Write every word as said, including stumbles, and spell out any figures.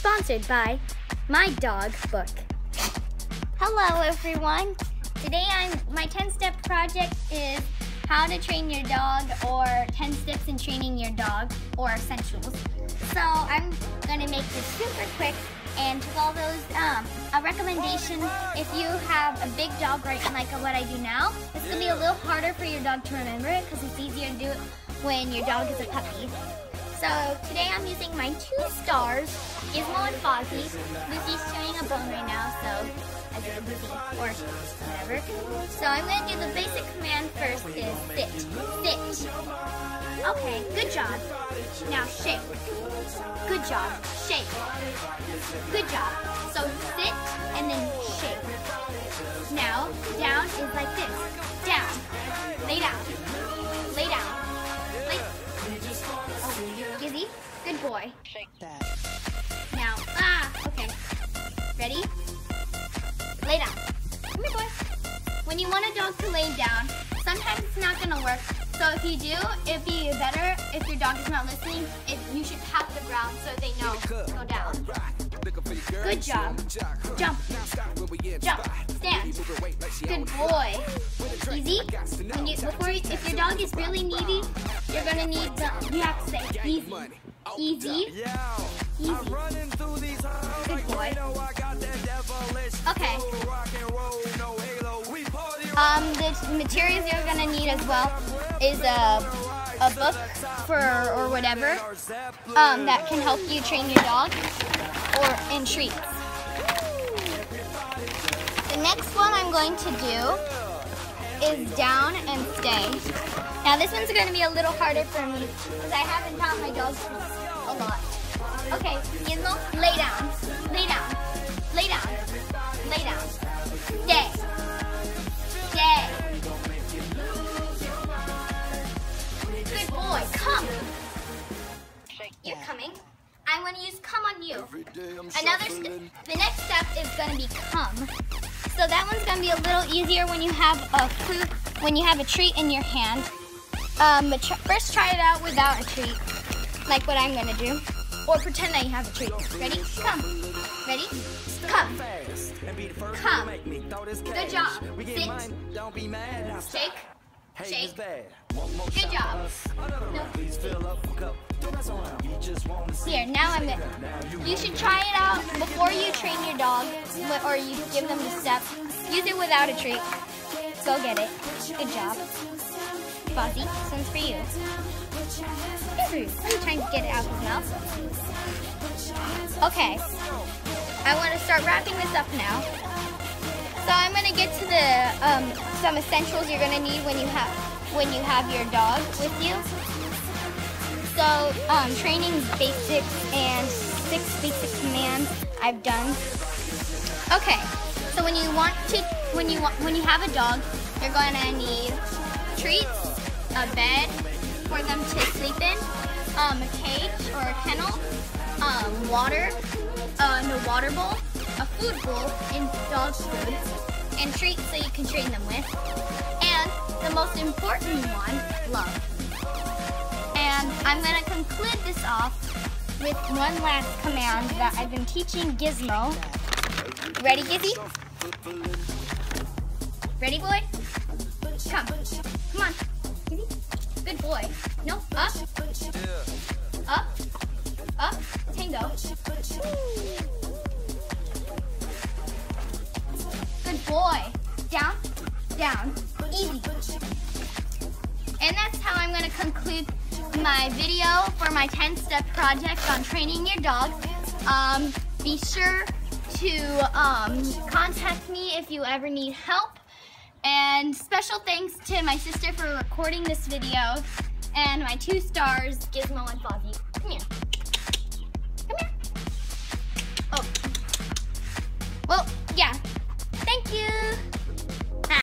Sponsored by My Dog Book. Hello everyone. Today I'm my ten step project is how to train your dog, or ten steps in training your dog, or essentials. So I'm gonna make this super quick, and to all those, um, a recommendation, if you have a big dog right like what I do now, it's gonna be a little harder for your dog to remember it because it's easier to do it when your dog is a puppy. So today I'm using my two stars, Gizmo and Fozzie. Lucy's chewing a bone right now, so as you can see, or whatever. So I'm going to do the basic command first is sit, sit. Okay, good job. Now shake. Good job, shake. Good job. So sit and then shake. Now down is like this. Down. Lay down. Lay down. Lay. Oh, Gizzy, good boy. Shake that. Now, ah, okay. Ready? Lay down. Come here, boy. When you want a dog to lay down, sometimes it's not gonna work. So if you do, it'd be better if your dog is not listening, if you should pat the ground so they know. Go down. Good job. Jump. Jump. Stand. Good boy. Easy. When you, before you, if your dog is really needy, you're gonna need the, you have to say easy. Easy. Easy. Good boy. Okay. Um, the materials you're gonna need as well is a a book for or whatever um, that can help you train your dog, or in treats. The next one I'm going to do is down and stay. Now this one's gonna be a little harder for me because I haven't taught my dogs a lot. Okay, Gizmo, lay down, lay down, lay down, lay down, stay, stay. Good boy, come. You're coming. I'm going to use come on you. Another step, the next step is going to be come. So that one's going to be a little easier when you have a food, when you have a treat in your hand. Um, but tr first try it out without a treat, like what I'm going to do. Or pretend that you have a treat. Ready? Come. Ready? Come. Come. Good job. Sit. Shake. Shake. Good job. No. Here, now I'm gonna. You should try it out before you train your dog, or you give them the step. Use it without a treat. Go get it. Good job. Fozzie, this one's for you. I'm trying to get it out of his mouth. Okay, I want to start wrapping this up now. So I'm going to get to the um, some essentials you're going to need when you have when you have your dog with you. So um, training basics and six basic commands I've done. Okay, so when you want to when you want when you have a dog, you're going to need treats, a bed for them to sleep in, um, a cage or a kennel, um, water, uh, no water bowl, a food bowl in dog food, and treats so you can train them with, and the most important one, love. And I'm going to conclude this off with one last command that I've been teaching Gizmo. Ready, Gizzy? Ready, boy? Come. Come on. Gizzy? Good boy. No, up. Up. Up. Tango. Good boy. Down. Down. Easy. And that's how I'm going to conclude my video for my ten step project on training your dog. Um, be sure to um, contact me if you ever need help. And special thanks to my sister for recording this video, and my two stars, Gizmo and Fozzie. Come here.